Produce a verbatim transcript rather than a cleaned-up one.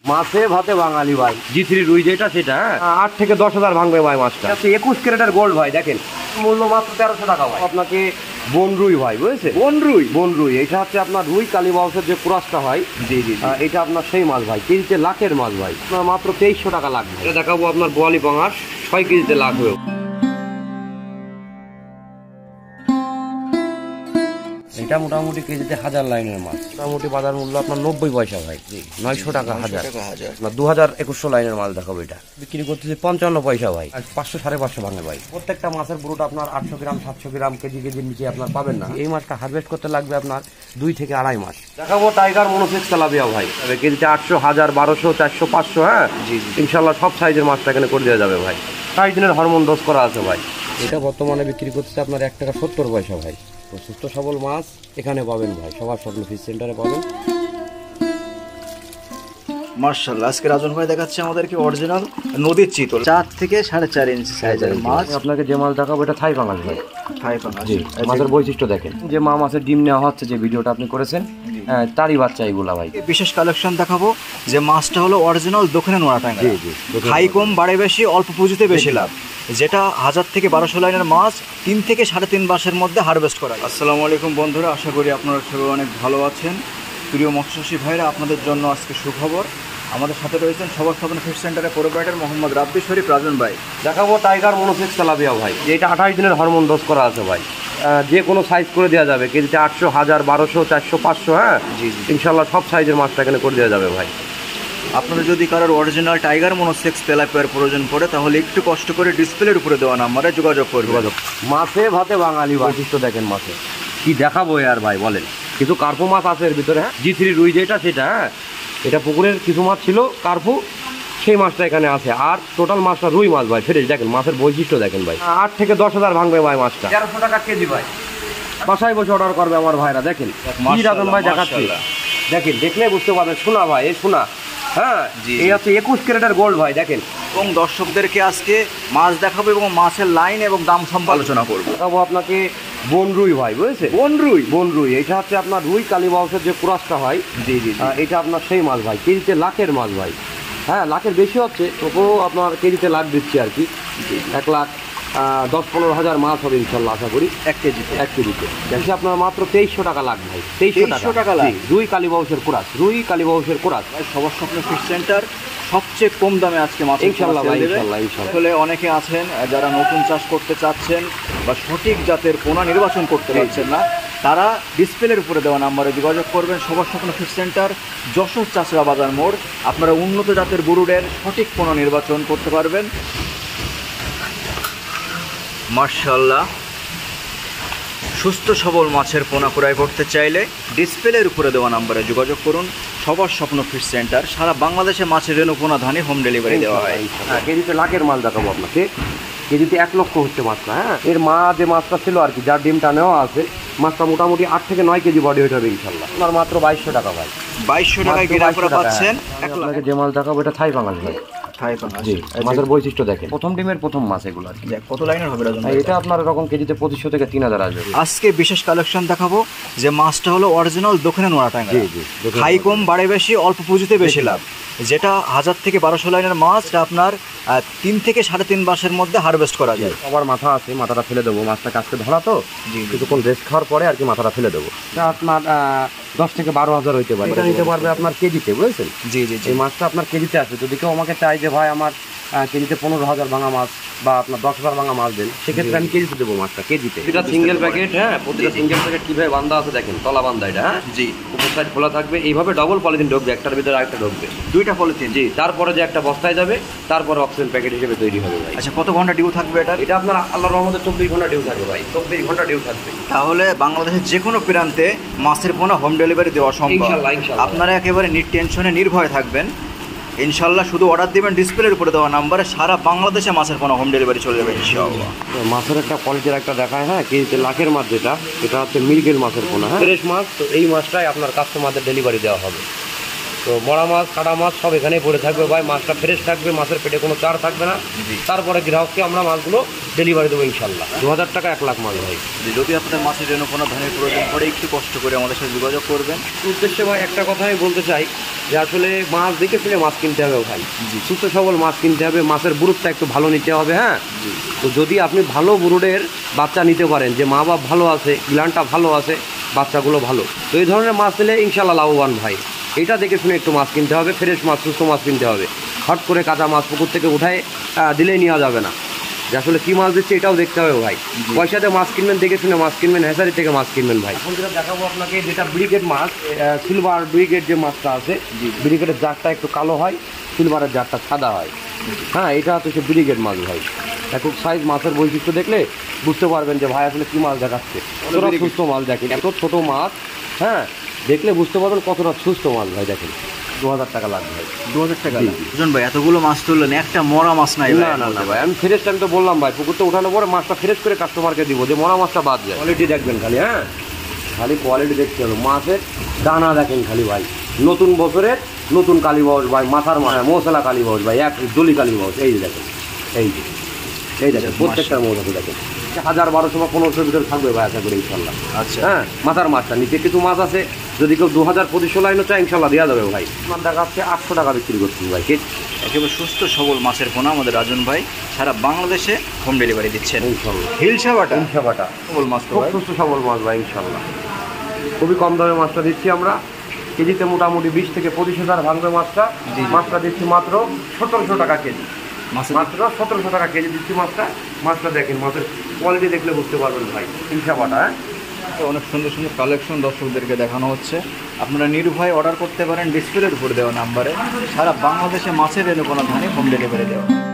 মাছে ভাতে বাঙালি ভাই। জি থ্রি রুই যেটা সেটা আট থেকে দশ হাজার ভাঙবে ভাই মাছটা। একুশ ক্যারেটের গোল্ড ভাই, দেখেন মূল্য মাত্র তেরোশো টাকা ভাই। আপনাকে বন রুই ভাই, বুঝেছে? বন রুই, বন রুই এটা হচ্ছে আপনার রুই কালীবাউসের যে কুরাসটা হয়, জি জি এটা আপনার সেই মাছ ভাই। কেজিতে লাখের মাছ ভাই, আপনার মাত্র তেইশশো টাকা লাগবে। এটা দেখাবো আপনার বোয়ালি পাঙাশ, ছয় কেজিতে লাখ হয়ে। এটা মোটামুটি কেজিতে হাজার লাইনের মাছ। মোটামুটি বাজার মূল্য আপনার নব্বই পয়সা ভাই, নয়শো টাকা হাজার। আপনার দু হাজার একুশশো লাইনের মাছ দেখাবো। এটা বিক্রি করতেছি পঞ্চান্ন পয়সা ভাই, পাঁচশো সাড়ে পাঁচশো ভাঙে ভাই। প্রত্যেকটা মাছের পুরোটা আপনার আটশো গ্রাম সাতশো গ্রাম কেজি কেজির নিচে আপনার পাবেন না। এই মাছটা হারভেস্ট করতে লাগবে আপনার দুই থেকে আড়াই মাস। দেখাবো টাইগার মনোসেক্স তেলাপিয়া ভাই, কেজিতে আটশো, হাজার, বারোশো, চারশো, পাঁচশো। হ্যাঁ জি ইনশাল্লাহ সব সাইজের মাছটা এখানে করে দেওয়া যাবে ভাই। ষাট দিনের হরমোন ডোজ করা আছে ভাই। এটা বর্তমানে বিক্রি করতেছে আপনার এক টাকা সত্তর পয়সা ভাই। তো সুস্থ সবল মাছ এখানে পাবেন ভাই, সবার স্বপ্ন ফিশ সেন্টারে পাবেন। মাশাআল্লাহ, আজকে রাজন ভাই দেখাচ্ছে আমাদেরকে অরিজিনাল নদীর চিতল, চার থেকে সাড়ে চার ইঞ্চি সাইজের মাছ। আপনাকে যে মাছ দেখাবো এটা থাই পাঙাশ ভাই। থাই পাঙাশ, মাছের বৈশিষ্ট্য দেখেন, যে মা মাছের ডিম নেওয়া হচ্ছে, যে ভিডিওটা আপনি করেছেন তারই বাচ্চা এগুলা ভাই। বিশেষ কালেকশন দেখাবো যে মাছটা হলো অরিজিনাল দক্ষিণে নোয়াটাঙ্গা। খাই কম বাড়ে বেশি, অল্প পুঁজিতে বেশি লাভ, যেটা হাজার থেকে বারোশো লাইনের মাছ তিন থেকে সাড়ে তিন মাসের মধ্যে হারভেস্ট করা। আসসালামু আলাইকুম বন্ধুরা, আশা করি আপনারা সবাই অনেক ভালো আছেন। প্রিয় মৎস্যচাষী ভাইরা, আপনাদের জন্য আজকে সুখবর। আমাদের সাথে রয়েছেন সবার স্বপ্ন ফিশ সেন্টারের প্রোপাইটার মোহাম্মদ রাব্বি শরীফ রাজন ভাই। দেখাবো টাইগার মনোসেক্স তেলাপিয়া ভাই, যেটা আঠাশ দিনের হরমোন ডোজ করা আছে ভাই। যে কোনো সাইজ করে দেওয়া যাবে, কেজিতে আটশো, হাজার, বারোশো, চারশো, পাঁচশো। হ্যাঁ জি ইনশাল্লাহ সব সাইজের মাছটা এখানে করে দেওয়া যাবে ভাই। আপনারা যদি কারোর অরিজিনাল টাইগার মনোসেক্স তেলাপিয়ার প্রয়োজন পড়ে, তাহলে একটু কষ্ট করে ডিসপ্লের উপরে দেওয়া নাম্বারে যোগাযোগ করবে। যোগাযোগ মাছে ভাতে বাঙালি বৈশিষ্ট্য দেখেন মাছে কি দেখাবো আর ভাই বলেন। কিছু কার্পো মাছ আছে এর ভিতরে। হ্যাঁ জি থ্রি রুই যেটা সেটা, হ্যাঁ এটা পুকুরের কিছু মাছ ছিল কার্পো, সেই মাছটা এখানে আছে। আর টোটাল মাছটা রুই মাছ ভাই, ফ্রেশ। দেখেন মাছের বৈশিষ্ট্য দেখেন ভাই, আট থেকে দশ হাজার ভাঙবে ভাই মাছটা। তেরোশো টাকা কেজি ভাই, বাসায় বসে অর্ডার করবে আমার ভাইরা। দেখেন কি রাজন ভাই দেখাচ্ছি, দেখেন দেখলে বুঝতে পারবেন। শোনা ভাই এই শোনা, হ্যাঁ এই হচ্ছে একুশ ক্যারেটের গোল্ড ভাই। দেখেন এবং দর্শকদেরকে আজকে মাছ দেখাবো এবং মাছের লাইন এবং দাম সম্পর্কে আলোচনা করবো। দেখাবো আপনাকে বন রুই ভাই, বুঝেছে? বন রুই, বন রুই এটা হচ্ছে আপনার রুই কালীবাউসের যে কুরাসটা হয়, জি জি এটা আপনার সেই মাছ ভাই। কেজিতে লাখের মাছ ভাই। হ্যাঁ লাখের বেশি হচ্ছে, তবুও আপনার কেজিতে লাখ দিচ্ছি আর কি। এক লাখ দশ পনেরো হাজার মাছ হবে ইনশাল্লাহ, আশা করি এক কেজিতে। এক কেজিতে দেখছি আপনার মাত্র তেইশশো টাকা লাখ ভাই। তেইশশো টাকা লাখ রুই কালীবাউসের কুরাস, রুই কালীবাউসের কুরাস। সবার স্বপ্ন ফিশ সেন্টার সবচেয়ে কম দামে আজকে মাছ ইনশাল্লাহ ভাই, ইনশাল্লাহ ইনশাল্লাহ। আসলে অনেকে আছেন যারা নতুন চাষ করতে চাচ্ছেন বা সঠিক জাতের পোনা নির্বাচন করতে পারছেন না, তারা ডিসপ্লের উপরে দেওয়া নাম্বারে যোগাযোগ করবেন। সবার স্বপ্ন ফিশ সেন্টার, যশোর চাষড়া বাজার মোড়। আপনারা উন্নত জাতের গরুড়ের সঠিক পোনা নির্বাচন করতে পারবেন। মাশাআল্লাহ, সুস্থ সবল মাছের পোনা ক্রয় করতে চাইলে ডিসপ্লের উপরে দেওয়া নাম্বারে যোগাযোগ করুন। সবার স্বপ্ন ফিশ সেন্টার, সারা বাংলাদেশে মাছের রেণু পোনা ধানে হোম ডেলিভারি দেওয়া হয়। হ্যাঁ কেজিতে লাখের মাছ দেখাবো আপনাকে, কেজিতে এক লক্ষ হচ্ছে মাছটা। হ্যাঁ এর মা যে মাছটা ছিল আর কি, যার ডিমটা নেওয়া আছে, মাছটা মোটামুটি আট থেকে নয় কেজি বডি ওয়েট হবে ইনশাল্লাহ। আপনার মাত্র বাইশশো টাকা ভাই। বাইশশো টাকায় গিরা করে পাচ্ছেন। আপনাকে যে মাছ দেখাবো এটা থাই পাঙাশ ভাই। মাছের বৈশিষ্ট্য দেখেন, প্রথম ডিমের প্রথম মাছ এগুলো। কত লাইনের হবে রাজন? এটা আপনার এরকম কেজিতে পঁচিশশো থেকে তিন হাজার আসবে। আজকে বিশেষ কালেকশন দেখাবো যে মাছটা হলো অরিজিনাল দক্ষিণে নোয়াটাঙ্গা। খাই কম বাড়ে বেশি, অল্প পুঁজিতে বেশি লাভ, যেটা হাজার থেকে বারোশো লাইনের মাছ, এটা আপনার তিন থেকে সাড়ে তিন মাসের মধ্যে হারভেস্ট করা যায়। আবার মাথা আছে, মাথাটা ফেলে দেবো। মাছটা কাছকে ধরা তো, কিছুক্ষণ রেস্ট খাওয়ার পরে আর কি মাথাটা ফেলে দেবো। আপনার দশ থেকে বারো হাজার হইতে পারে, এটা নিতে পারবে আপনার কেজিতে, বুঝেছেন? জি জি এই মাছটা আপনার কেজিতে আসবে। যদি কেউ আমাকে চাই যে ভাই আমার কেজিতে পনেরো হাজার ভাঙা মাছ বা আপনার দশ হাজার ভাঙা মাছ দেন, সেক্ষেত্রে আমি কেজিতে দেবো মাছটা, কেজিতে। এটা সিঙ্গেল প্যাকেট। হ্যাঁ প্রতিটা সিঙ্গেল প্যাকেট কীভাবে বান্ধা আছে দেখেন, তলা বান্ধা এটা। হ্যাঁ জি উপর সাইড খোলা থাকবে, এইভাবে ডবল পলিথিন ঢুকবে, একটার ভিতরে আরেকটা ঢুকবে, দুইটা পলিথিন। জি তারপরে যে একটা বস্তায় যাবে, তারপরে অক্সিজেন প্যাকেট হিসেবে তৈরি হবে ভাই। আচ্ছা কত ঘন্টা ডিউ থাকবে এটা? এটা আপনার আল্লাহর রহমতে চব্বিশ ঘন্টা ডিউ থাকবে ভাই, চব্বিশ ঘন্টা ডিউ থাকবে। তাহলে বাংলাদেশের যে কোনো প্রান্তে মাছের পোনা হোম ডেলিভারি দেওয়া সম্ভব ইনশাআল্লাহ, ইনশাআল্লাহ। আপনারা একেবারে নির্টেনশনে নির্ভয় থাকবেন ইনশাল্লাহ। শুধু অর্ডার দিবেন ডিসপ্লের উপরে দেওয়া নাম্বারে, সারা বাংলাদেশে মাছের পোনা হোম ডেলিভারি চলে যাবে ইনশাআল্লাহ। মাছের একটা কোয়ালিটির একটা দেখায়। হ্যাঁ কেজিতে লাখের মাছ, যেটা এটা হচ্ছে মির্গেল মাছের পোনা। হ্যাঁ ফ্রেশ মাছ। তো এই মাছটাই আপনার কাস্টমারদের ডেলিভারি দেওয়া হবে। তো তো মরা মাছ কাটা মাছ সব এখানেই পড়ে থাকবে ভাই, মাছটা ফ্রেশ থাকবে, মাছের পেটে কোনো চার থাকবে না। তারপরে গ্রাহককে আমরা মাছগুলো ডেলিভারি দেবো ইনশাল্লাহ। দু হাজার টাকা এক লাখ মাছ ভাই। যদি আপনাদের মাছের জন্য কোনো ধানের প্রয়োজন পড়ে একটু কষ্ট করে আমাদের সাথে যোগাযোগ করবেন। উদ্দেশ্যে ভাই একটা কথা আমি বলতে চাই যে আসলে মাছ দেখে শুনে মাছ কিনতে হবে ভাই, সুস্থ সবল মাছ কিনতে হবে, মাছের বুরুটটা একটু ভালো নিতে হবে। হ্যাঁ, তো যদি আপনি ভালো বুরুডের বাচ্চা নিতে পারেন, যে মা বাপ ভালো আছে, গ্লানটা ভালো আছে, বাচ্চাগুলো ভালো, তো এই ধরনের মাছ নিলে ইনশাল্লাহ লাভবান ভাই। এটা দেখে শুনে একটু মাছ কিনতে হবে, ফ্রেশ মাছ, সুস্থ মাছ কিনতে হবে। হট করে কাঁচা মাছ পুকুর থেকে উঠায় দিলেই নেওয়া যাবে না, যে আসলে কী মাছ দিচ্ছে এটাও দেখতে হবে ভাই। পয়সাতে মাছ কিনবেন, দেখে শুনে মাছ কিনবেন, হ্যাচারি থেকে মাছ কিনবেন ভাই। এখন যেটা দেখাবো আপনাকে, যেটা ব্রিগেড মাছ, সিলভার ব্রিগেড যে মাছটা আছে, ব্রিগেডের জারটা একটু কালো হয়, সিলভারের জারটা সাদা হয়। হ্যাঁ, এটা হচ্ছে ব্রিগেড মাছ ভাই। একক সাইজ মাছের বৈশিষ্ট্য দেখলে বুঝতে পারবেন যে ভাই আসলে কী মাছ দেখাচ্ছে, কতটা সুস্থ মাছ। দেখেন এত ছোট মাছ, হ্যাঁ, দেখলে বুঝতে পারবেন কতটা সুস্থ মাছ ভাই। দেখেন দু হাজার টাকা লাগবে ভাই। দু হাজার টাকা দুজন ভাই, এতগুলো মাছ তুললেন, একটা মরা মাছ নাই? না না না ভাই, আমি ফ্রেশ টাইম তো বললাম ভাই, পুকুরতে উঠানোর পরে মাছটা ফ্রেশ করে কাস্টমারকে দিব, যে মরা মাছটা বাদ যায়। কোয়ালিটি দেখবেন খালি, হ্যাঁ, খালি কোয়ালিটি দেখতে হবে। মাছের দানা দেখেন খালি ভাই, নতুন বছরের নতুন কালীবাউস ভাই, মাথার মাথায় মশলা কালীবাউস ভাই, এক দলি কালীবাউস। এই যে দেখেন, এই যে এই দেখেন প্রত্যেকটার মৌসাকে দেখেন, হাজার বারোশো বা পনেরোশোর ভিতরে থাকবে ভাই আশা করি ইনশাল্লাহ। আচ্ছা, হ্যাঁ, মাথার মাছটা নিচে কিছু মাছ আছে, যদি কেউ দু হাজার পঁচিশশো লাইনও চায় ইনশাল্লাহ দেওয়া যাবে ভাই। আমার দেখা যাচ্ছে আটশো টাকা বিক্রি করছি ভাই। একেবারে সুস্থ সবল মাছের পোনা আমাদের রাজন ভাই সারা বাংলাদেশে হোম ডেলিভারি দিচ্ছেন ইনশাল্লাহ। হিলসা বাটা, হিলসা বাটা সবল মাছ, খুব সুস্থ সবল মাছ ভাই ইনশাল্লাহ। খুবই কম দামে মাছটা দিচ্ছি আমরা, কেজিতে মোটামুটি বিশ থেকে পঁচিশ হাজার ভাঙবে মাছটা। মাছটা দিচ্ছি মাত্র সতেরোশো টাকা কেজি, মাত্র সতেরোশো টাকা কেজি দিচ্ছি মাছটা। মাছটা দেখেন, মাছের কোয়ালিটি দেখলে বুঝতে পারবেন ভাই। হিলসা বাটা, হ্যাঁ, অনেক সুন্দর সুন্দর কালেকশন দর্শকদেরকে দেখানো হচ্ছে। আপনারা নির্ভয়ে অর্ডার করতে পারেন ডিসপ্লের উপর দেওয়া নাম্বারে। সারা বাংলাদেশে মাছের এনে কোনো ধানে হোম ডেলিভারি দেওয়া।